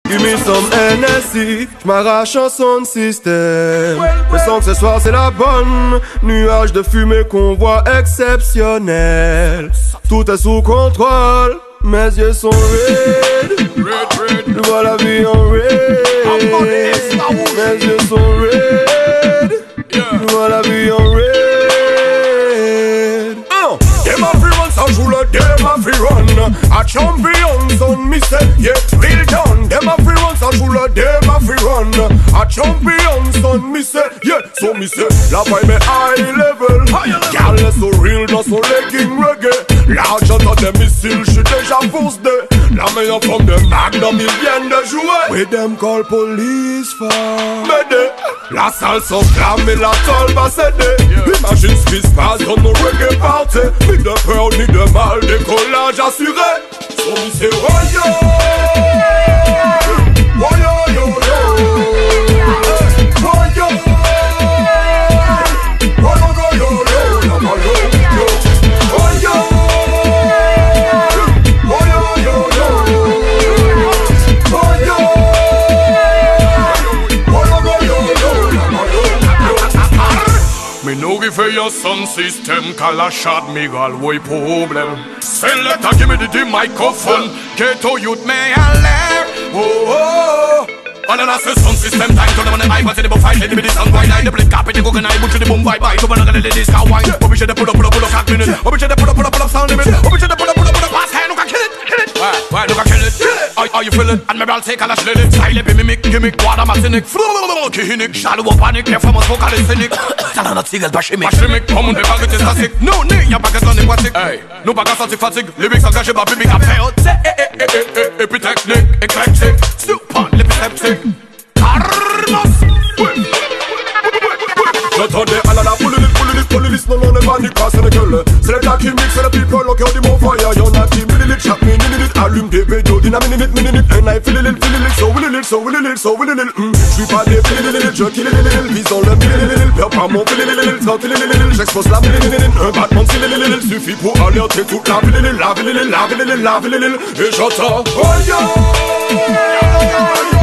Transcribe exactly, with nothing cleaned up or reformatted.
Give me some N S C, j'm'arrache en son système. Le son que ce soir c'est la bonne. Nuage de fumée qu'on voit exceptionnel. Tout est sous contrôle, mes yeux sont red. Je vois la vie en red. Mes yeux sont red. Je vois la vie en red. Dem a free run, ça joue le dem a free run. A champion son me say, yeah, real done. Dem a free run, ça joue le dem a free run. A champion son me say, yeah, so me say, la vibe est high level. Gal est so real dans son legging reggae. L'argent dans des missiles, j'suis déjà force de. La meilleure forme de Magnum, ils viennent de jouer. We them call police for m'aider. La salle s'enflamme et la tôle va céder. Imagine ce qui se passe dans nos reggae party. Ni de peur ni de mal, décollage assuré. So me say, oh yo, oh yo yo yo, oh yo, oh yo yo yo, oh yo yo, oh yo, oh yo yo yo, oh yo, oh yo yo yo. Me no give your sound system, Kalash, Admiral, way problem. Selector, give me the, the microphone. Ghetto youth may alert. Oh oh. And then I say sound system time to the money. I want to the buff fight. Let me the sound wide. I the play carpet. You go and I put you the boom bye bye. To one of the ladies can wine. Oh, we should pull up, pull up, pull up, half minute. Oh, we should pull up, pull up, pull up, sound limit. Oh, we should pull up, pull up, pull up, pass hand. Look, I kill it, kill it. Why, why, look, I kill it. How, how you feeling? Admiral, take Kalash, let it. Silent, mimic, gimmick, water, matinic. Kihinik, shallow, panic, performance, vocalistic. Talent, tigel, bashimic. Bashimic, come on, the baguette is classic. No, nee, y'a baguette on aquatic. Hey, no baguette anti-fatigue. Lyrics engagés, ma bibic, à faire. Epitechnique, eclectic. Super, l'épiseptique. Carnos. J'entendais à la la poule, poule, poule, non, non, n'est pas ni quoi, c'est le gueule. C'est le gars qui mixe, c'est le people, au cœur du mon fire. Y'en a qui millilitres, chaque minute, allume des vidéos, d'une minute, minute, and I feel it, feel it, so will it, so will it, so will it, mm. J'suis pas des millilitres, je kill it, visons le millilitre, perds pas mon millilitre, trente millilitres, j'expose la millilitre, un battement de millilitre, suffit pour alerter toute la millilitre, la millilitre, la millilitre, la millilitre, et j'entends, oh yo,